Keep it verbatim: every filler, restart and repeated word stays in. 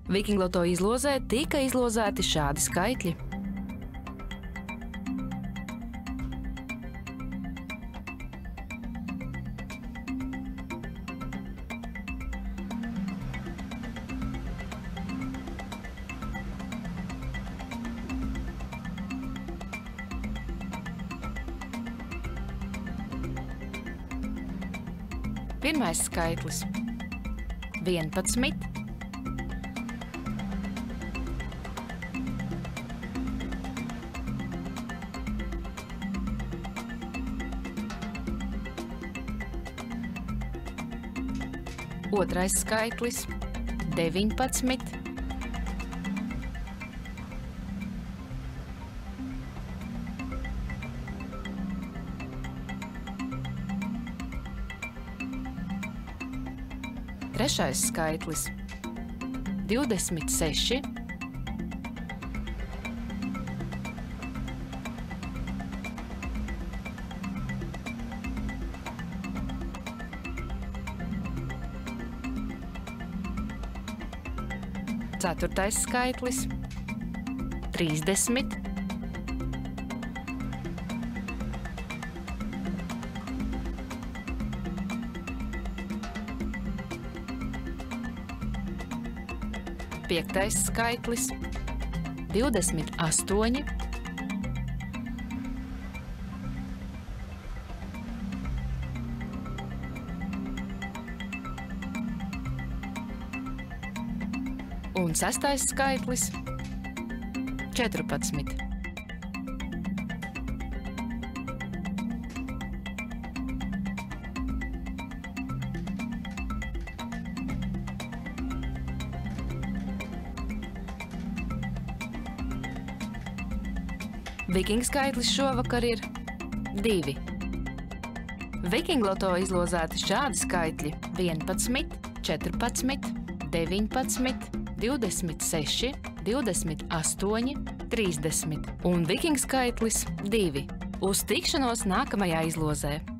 Vikingloto izlozē tika izlozēti šādi skaitļi. Pirmais skaitlis – vienpadsmit. Otrais skaitlis – deviņpadsmit. Trešais skaitlis – divdesmit seši. Ceturtais skaitlis – trīsdesmit. Piektais skaitlis – divdesmit astoņi. Un sestais skaitlis – četrpadsmit. Vikingu skaitlis šovakar ir divi. Vikingloto izlozēti šādi skaitļi – vienpadsmit, četrpadsmit, deviņpadsmit, divdesmit seši, divdesmit astoņi, trīsdesmit un vikingu skaitlis divi. Uz tikšanos nākamajā izlozē!